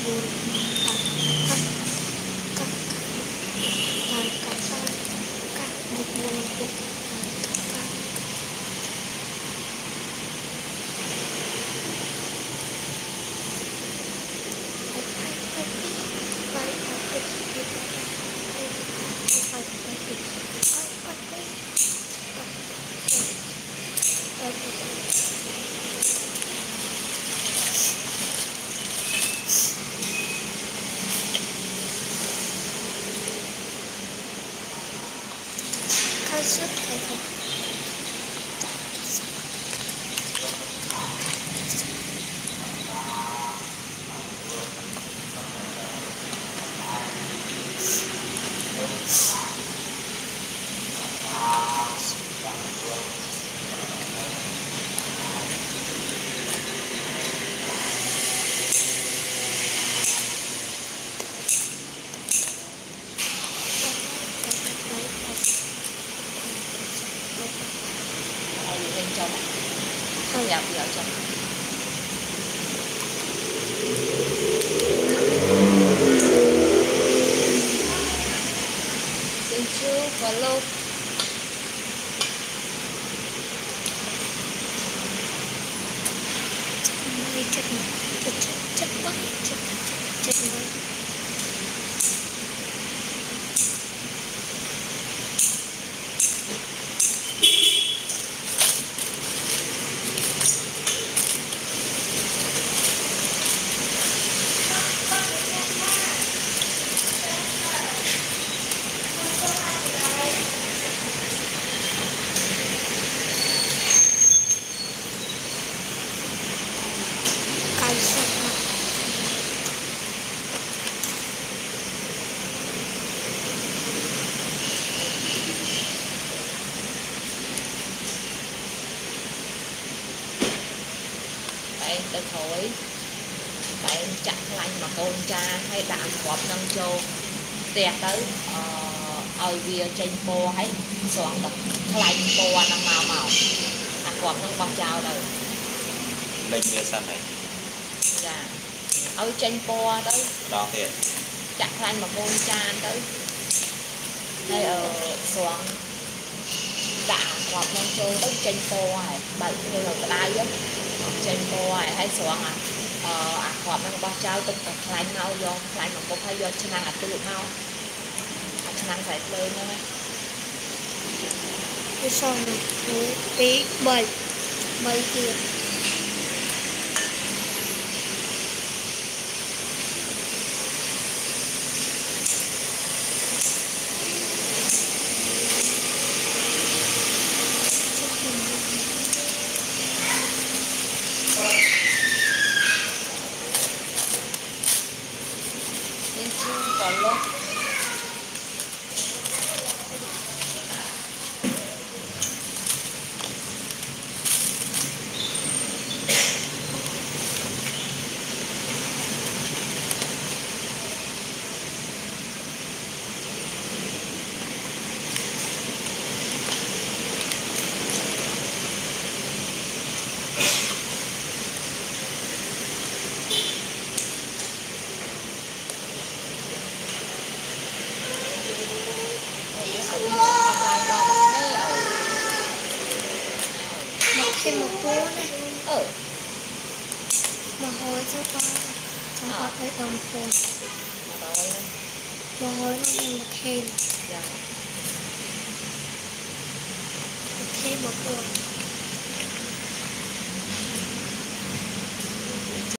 Không dám giờ chồng xin chú và lâu chất quá chất tới thổi bạn chặt lạnh mà con cha hay đạm quạt nâng châu tè tới ở bia trên po hay soạn được lạnh po nằm màu màu ăn quạt nâng bọc chào rồi lên bia xanh này dạ ở trên po tới đó thiệt chặt lạnh mà con cha tới đây ở soạn đạm quạt nâng châu tới trên po này bạn như là đai á trên po này hay soạn quạt nâng bọc chào tức là lạnh mau vô lạnh mà cũng hay vô cho năng tự mau năng phải lên nữa cái son tí bơi kia còn luôn thêm một cua này mà hồi cho con có thấy đồng phồn mà hồi nó thêm một thêm một cua